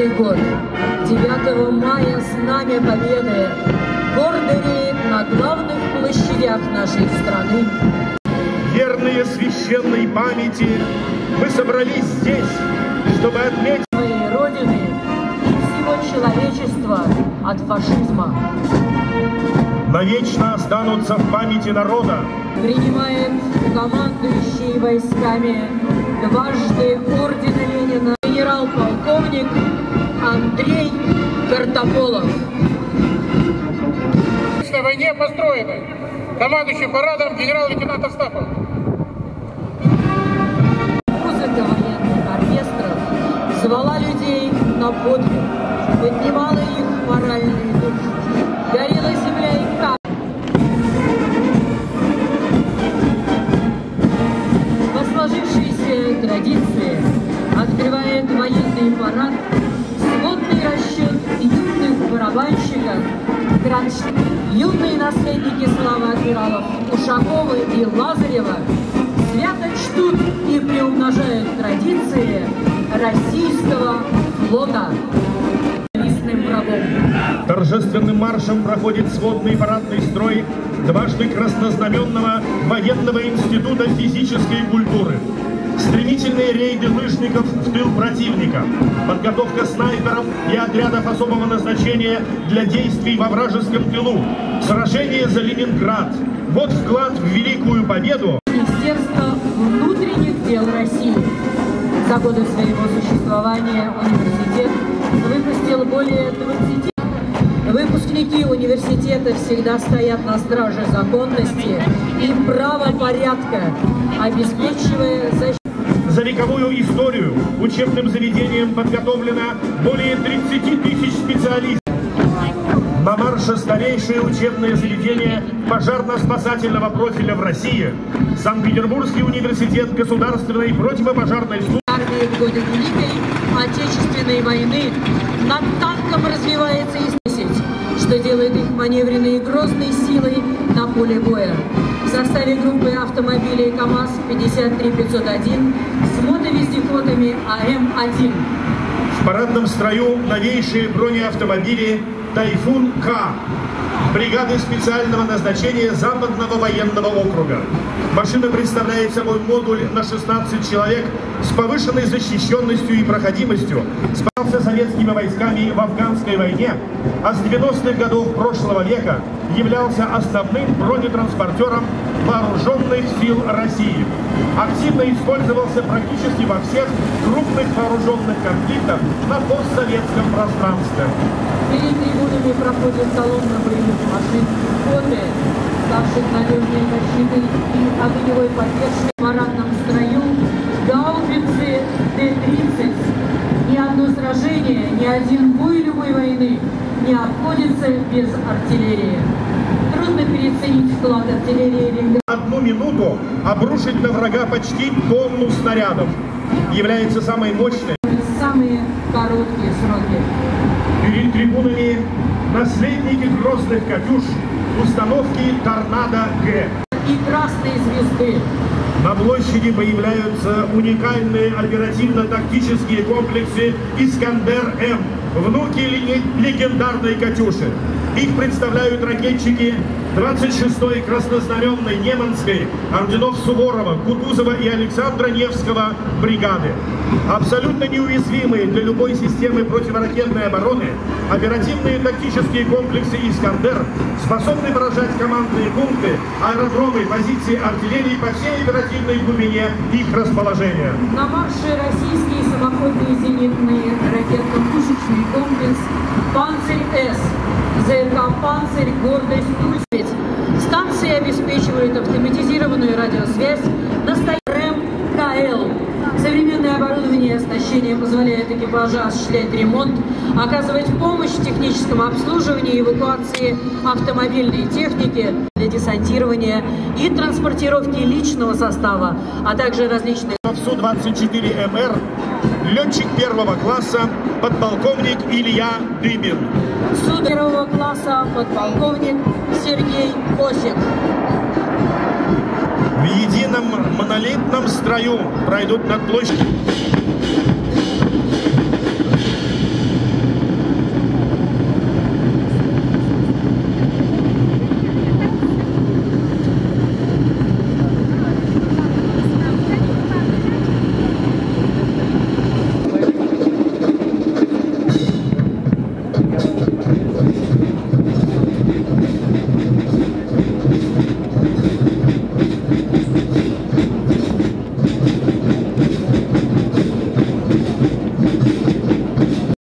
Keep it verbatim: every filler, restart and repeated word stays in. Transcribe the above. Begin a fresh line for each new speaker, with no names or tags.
Каждый год девятого мая Знамя Победы гордо реет на главных площадях нашей страны.
Верные священной памяти мы собрались здесь, чтобы отметить
своей Родины и всего человечества от фашизма.
Навечно останутся в памяти народа.
Принимает командующий войсками дважды ордена Ленина генерал-полковник Андрей Картополов.
На войне построены командующий парадом генерал-лейтенант Остапов.
Музыка военных оркестров звала людей на подвиг, поднимала их моральный дух, горела земля и камень. По сложившейся традиции открывает военный парад сводный расчет юных барабанщиков, юные наследники славы адмиралов Ушакова и Лазарева свято чтут и приумножают традиции российского флота. Врагом.
Торжественным маршем проходит сводный парадный строй дважды краснознаменного военного института физической культуры. Стремительные рейды лыжников в тыл противника, подготовка снайперов и отрядов особого назначения для действий во вражеском тылу, сражение за Ленинград. Вот вклад в великую победу
Министерство внутренних дел России. За годы своего существования университет выпустил более двадцати. Выпускники университета всегда стоят на страже законности и правопорядка, обеспечивая защиту.
За вековую историю учебным заведением подготовлено более тридцати тысяч специалистов. На марше старейшее учебное заведение пожарно-спасательного профиля в России — Санкт-Петербургский университет государственной противопожарной службы.
Армия в годы Великой Отечественной войны над танком развивается и сносить, что делает их маневренной и грозной силой на поле боя. В составе группы автомобилей КАМАЗ пятьдесят три пятьсот один с мотовездеходами А М один.
В парадном строю новейшие бронеавтомобили «Тайфун-К» бригады специального назначения Западного военного округа. Машина представляет собой модуль на шестнадцать человек с повышенной защищенностью и проходимостью, спасался советскими войсками в афганской войне, а с девяностых годов прошлого века являлся основным бронетранспортером вооруженных сил России. Активно использовался практически во всех крупных вооруженных конфликтах на постсоветском пространстве.
Перед трибунами проходит колонна боевых машин пехоты, ставших надежной защитой и огневой поддержкой в парадном строю гаубицы Т тридцать. Ни одно сражение, ни один бой любой войны не обходится без артиллерии. Трудно переоценить вклад артиллерии.
Одну минуту обрушить на врага почти тонну снарядов является самой мощной.
Самые короткие сроки.
Перед трибунами наследники грозных «Катюш», установки «Торнадо-Г».
И красные звезды.
На площади появляются уникальные оперативно-тактические комплексы «Искандер-М», внуки легендарной «Катюши». Их представляют ракетчики двадцать шестой краснознаменной Неманской орденов Суворова, Кутузова и Александра Невского бригады. Абсолютно неуязвимые для любой системы противоракетной обороны, оперативные тактические комплексы «Искандер» способны поражать командные пункты, аэродромы, позиции артиллерии по всей оперативной глубине их расположения.
На марше российский самоходный зенитный ракетно-пушечный комплекс «Панцирь-С», ЗРК «Панцирь», «Гордость», «Пульс». Станции обеспечивают автоматизированную радиосвязь, настоящий РЭМ-КЛ. Современное оборудование и оснащение позволяет экипажу осуществлять ремонт, оказывать помощь в техническом обслуживании и эвакуации автомобильной техники для десантирования и транспортировки личного состава, а также различных...
В Су двадцать четыре М Р летчик первого класса подполковник Илья Дыбин.
Су первого класса подполковник Сергей Осик.
В едином монолитном строю пройдут над площадью.